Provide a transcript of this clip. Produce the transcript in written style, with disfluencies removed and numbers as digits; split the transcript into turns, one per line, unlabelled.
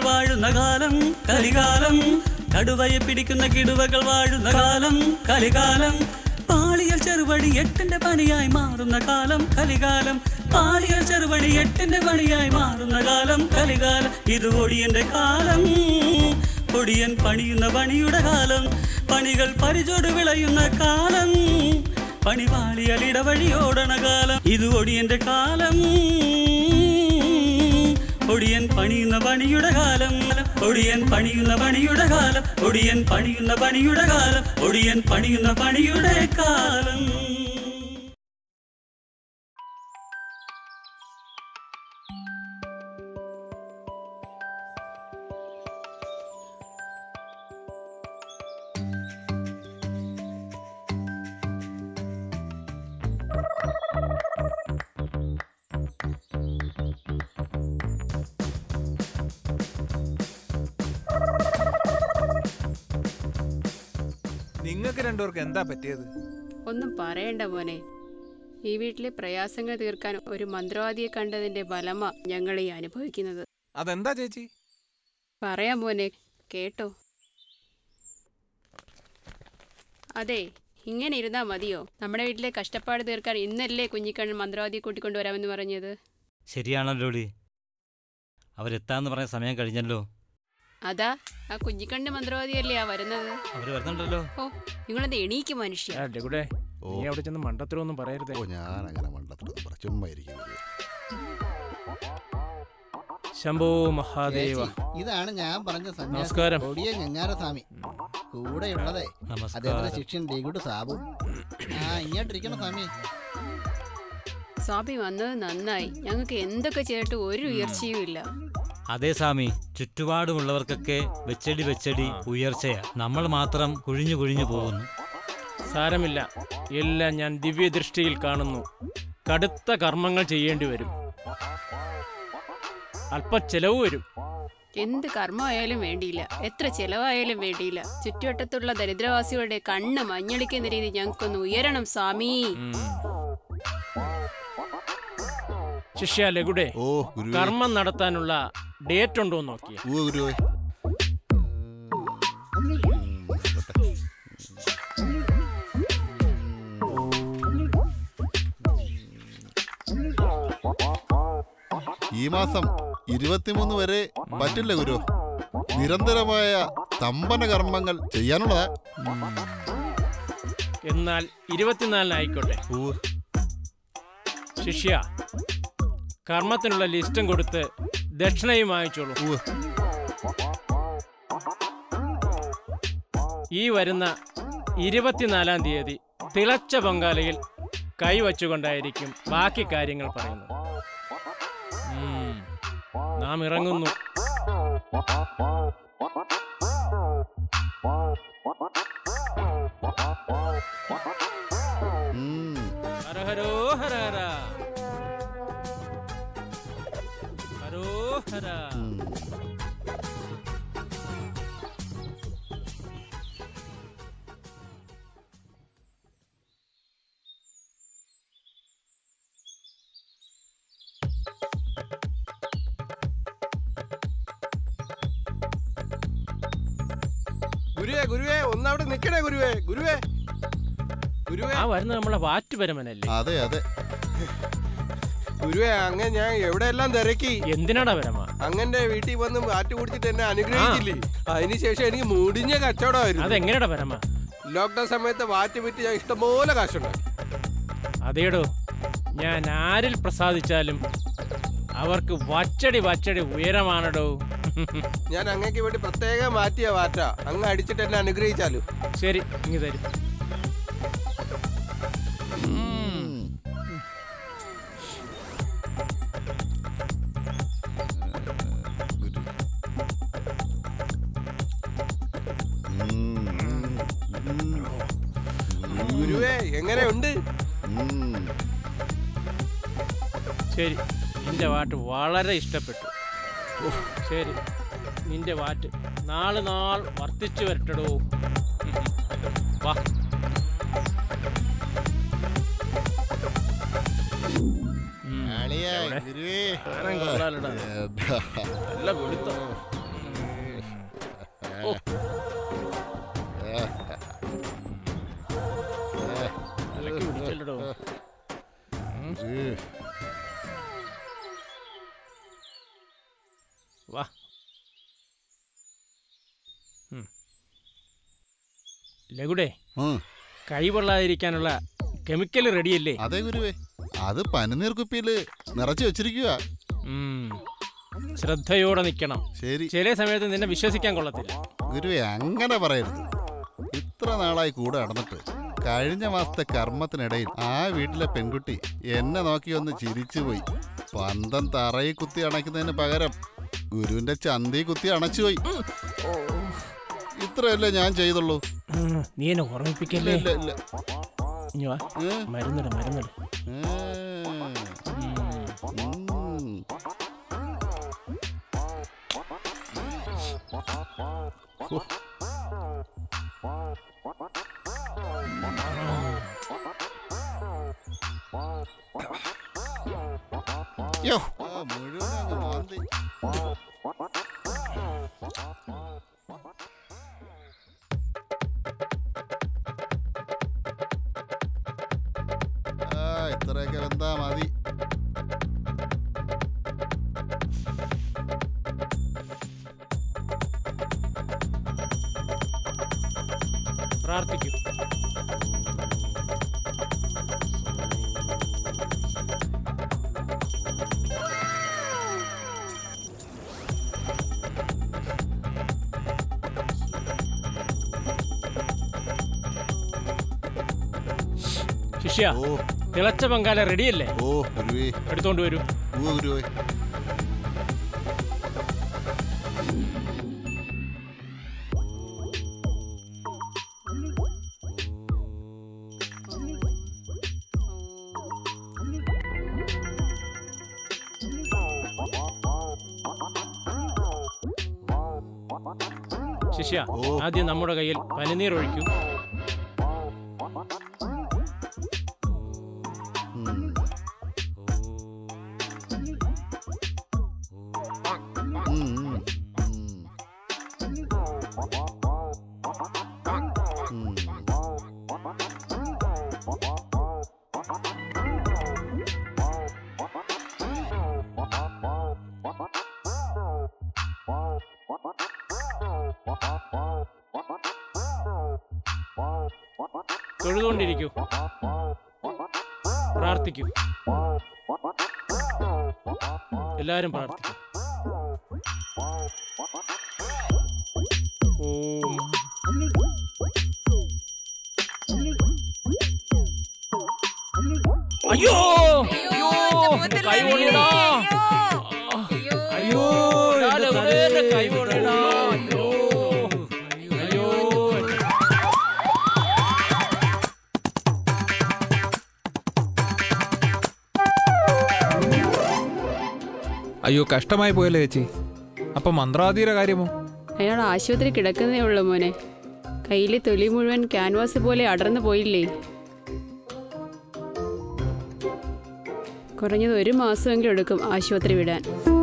വാഴുന്ന കാലം കലികാലം, കടുവയെ പിടിക്കുന്ന കിടുവകൾ വാഴുന്ന കാലം കലികാലം, പാളിയൽ ചെറുവടി എട്ടിന്റെ പണിയായി മാറുന്ന കാലം കലികാലം, പാളിയൽ ചെറുവടി എട്ടിന്റെ പണിയായി മാറുന്ന കാലം കലികാലം. ഇത് ഒടിയന്റെ കാലം, ഒടിയൻ പണിയുന്ന പണിയുടെ കാലം, പണികൾ പരിചോട് വിളയുന്ന കാലം, പണിപാളിയൽ ഇടവഴിയോടണ കാലം. ഇത് ഒടിയന്റെ കാലം, ഒടിയൻ പണിയുന്ന പണിയുടെ കാലം, ഒടിയൻ പണിയുന്ന പണിയുടെ കാലം, ഒടിയൻ പണിയുന്ന പണിയുടെ കാലം, ഒടിയൻ പണിയുന്ന പണിയുടെ കാലം.
നിങ്ങൾക്ക് രണ്ടുപേർക്ക് എന്താ പറ്റിയത്?
ഒന്നും പറയണ്ട മോനെ. ഈ വീട്ടിലെ പ്രയാസങ്ങൾ തീർക്കാൻ ഒരു മന്ത്രവാദിയെ കണ്ടതിന്റെ ഫലമാ ഞങ്ങൾ ഈ അനുഭവിക്കുന്നത്.
അതെന്താ ചേച്ചി?
പറയാം മോനെ, കേട്ടോ. അതെ, ഇങ്ങനെ ഇരുന്നാ മതിയോ? നമ്മുടെ വീട്ടിലെ കഷ്ടപ്പാട് തീർക്കാൻ ഇന്നല്ലേ കുഞ്ഞിക്കണ്ണൻ മന്ത്രവാദിയെ കൂട്ടിക്കൊണ്ടുവരാമെന്ന് പറഞ്ഞത്?
ശരിയാണല്ലോ, അവരെത്താന്ന് പറഞ്ഞ സമയം കഴിഞ്ഞല്ലോ.
അതാ ആ കുഞ്ഞിക്കണ്ണ മന്ത്രവാദിയല്ലേ ആ വരുന്നത്.
അവര് വരുന്നുണ്ടല്ലോ.
ഓ, നിങ്ങളത് എണീക്ക് മനുഷ്യ.
നീ അവിടെ ചെന്ന് മണ്ടത്തിലൊന്നും പറയരുതേ.
ഞാൻ അങ്ങനെ മണ്ടത്തിലൊന്നും ചുമ്മാ ഇരിക്കുന്നത്.
ശംഭോ മഹാദേവ.
ഇതാണ് ഞാൻ പറഞ്ഞ
നമസ്കാരം.
ഞങ്ങാരസ്വാമി കൂടെയുള്ളതേ അദ്ദേഹത്തിന്റെ ശിഷ്യൻ ഡിഗുഡ് സാബു. ഇങ്ങോട്ടിരിക്കണം സ്വാമി.
സ്വാമി വന്നത് നന്നായി. ഞങ്ങൾക്ക് എന്തൊക്കെ ചെയ്തിട്ട് ഒരു ഉയർച്ചയും ഇല്ല.
അതേ സ്വാമി, ചുറ്റുപാടുമുള്ളവർക്കൊക്കെ വെച്ചടി വെച്ചടി ഉയർച്ചയാ, നമ്മൾ മാത്രം കുഴിഞ്ഞു കുഴിഞ്ഞു പോകുന്നു.
സാരമില്ല, എല്ലാം ഞാൻ ദിവ്യദൃഷ്ടിയിൽ കാണുന്നു. കടുത്ത കർമ്മങ്ങൾ ചെയ്യേണ്ടി വരും, അല്പ ചെലവ് വരും.
എന്ത് കർമ്മമായാലും വേണ്ടിയില്ല, എത്ര ചെലവായാലും വേണ്ടിയില്ല. ചുറ്റുവട്ടത്തുള്ള ദരിദ്രവാസികളുടെ കണ്ണ് മഞ്ഞളിക്കുന്ന രീതി ഞങ്ങൾക്കൊന്ന് ഉയരണം സ്വാമി.
ശിഷ്യ ലഘുടെ, കർമ്മം നടത്താനുള്ള ഡേറ്റ് ഉണ്ടോ നോക്കി.
ഈ മാസം 23 വരെ പറ്റില്ല ഗുരു. നിരന്തരമായ സ്തംഭന കർമ്മങ്ങൾ ചെയ്യാനുള്ളതാ.
എന്നാൽ 24 ആയിക്കോട്ടെ. ശിഷ്യ, കർമ്മത്തിനുള്ള ലിസ്റ്റും കൊടുത്ത് ദക്ഷിണയും വാങ്ങിച്ചോളൂ. ഈ വരുന്ന 24-ാം തീയതി തിളച്ച പൊങ്കാലയിൽ കൈവച്ചുകൊണ്ടായിരിക്കും ബാക്കി കാര്യങ്ങൾ പറയുന്നത്. നാം ഇറങ്ങുന്നു. ഹരഹരോ ഹരഹര ഹരോഹര.
ഗുരുവേ ഗുരുവേ ഒന്നവിടെ നിക്കണേ ഗുരുവേ. ഗുരുവേ ഗുരുവേ,
ആ വരുന്നത് നമ്മളെ വാറ്റുപരമനല്ലേ?
അതെ അതെ
ഗുരുവേ, അങ്ങനെ ഞാൻ എവിടെയെല്ലാം തിരക്കി.
എന്തിനാടാ പരമ?
അങ്ങനെ വീട്ടിൽ വന്ന് വാറ്റ് കുടിച്ചിട്ട് എന്നെ അനുഗ്രഹിച്ചില്ലേ? അതിനുശേഷം എനിക്ക് മുടിഞ്ഞ കച്ചവടമായിരുന്നു.
അതെങ്ങനെയാടാ പരമ?
ലോക്ക്ഡൌൺ സമയത്ത് വാറ്റ് വിറ്റ് ഞാൻ ഇഷ്ടംപോലെ കാശുണ്ടാക്കി.
അതേടോ, ഞാൻ ആരിൽ പ്രസാദിച്ചാലും അവർക്ക് വച്ചടി വച്ചടി ഉയരമാണടോ.
ഞാൻ അങ്ങേക്ക് വേണ്ടി പ്രത്യേകം മാറ്റിയ വാറ്റ. അങ്ങ് അടിച്ചിട്ട് എന്നെ അനുഗ്രഹിച്ചാലും
ശരി, ഇങ്ങ് തരും.
ഗുരുവേ, എങ്ങനെയുണ്ട്?
ശരി, നിന്റെ വാട്ട് വളരെ ഇഷ്ടപ്പെട്ടു. ശരി, നിന്റെ വാറ്റ് നാൾ വർദ്ധിച്ചു വരട്ടടോ. വാ. നല്ല വെളുത്തോ. ലഘുടേ,
ഉം.
കൈ പൊള്ളാതിരിക്കാനുള്ള കെമിക്കൽ റെഡിയല്ലേ?
അതെ ഗുരുവേ, അത് പനിനീർ കുപ്പിയില് നിറച്ചു വെച്ചിരിക്കുക.
ശ്രദ്ധയോടെ നിൽക്കണം.
ശരി.
ചില സമയത്ത് നിന്നെ വിശ്വസിക്കാൻ കൊള്ളത്തില്ല.
ഗുരുവേ, അങ്ങനെ പറയരുത്. ഇത്ര നാളായി കൂടെ നടന്നിട്ട് കഴിഞ്ഞ മാസത്തെ കർമ്മത്തിനിടയിൽ ആ വീട്ടിലെ പെൺകുട്ടി എന്നെ നോക്കി ഒന്ന് ചിരിച്ചുപോയി. പന്തം തറയിൽ കുത്തി അണയ്ക്കുന്നതിന് പകരം ഗുരുവിന്റെ ചന്തി കുത്തി അണച്ചുപോയി. ഇത്രയല്ലേ ഞാൻ ചെയ്തുള്ളൂ.
നീ എന്നെ ഓർമ്മിപ്പിക്കല്ലേ?
ഇല്ല ഇല്ല.
മരുന്നിട് മരുന്നിട്.
മുഴുവൻ മാന്തി. ഇത്രയൊക്കെ എന്താ മതി.
പ്രാർത്ഥിക്കൂ. ശിഷ്യ, തിളച്ച പങ്കാല റെഡിയല്ലേ?
ഓ ഗുരുവേ,
എടുത്തോണ്ട് വരൂ.
ഗുരുവേ.
ശിഷ്യ, ആദ്യം നമ്മുടെ കയ്യിൽ പനിനീർ ഒഴിക്കൂ. തൊഴുതുകൊണ്ടിരിക്കൂ. പ്രാർത്ഥിക്കൂ. എല്ലാരും പ്രാർത്ഥിക്കൂ. ഓം. അയ്യോ അയ്യോ, കൈ പൊള്ളിയടാ. അയ്യോ, കൈ പൊള്ളിയടാ. അയ്യോ അയ്യോ.
അയ്യോ, കഷ്ടമായി പോയല്ലേ ചേച്ചി. അപ്പൊ മന്ത്രാധിയുടെ കാര്യമോ?
അയാൾ ആശുപത്രി കിടക്കുന്നേ ഉള്ളൂ മോനെ. കയ്യിലെ തൊലി മുഴുവൻ ക്യാൻവാസ് പോലെ അടർന്നു പോയില്ലേ. കുറഞ്ഞത് 1 മാസമെങ്കിലും എടുക്കും ആശുപത്രി വിടാൻ.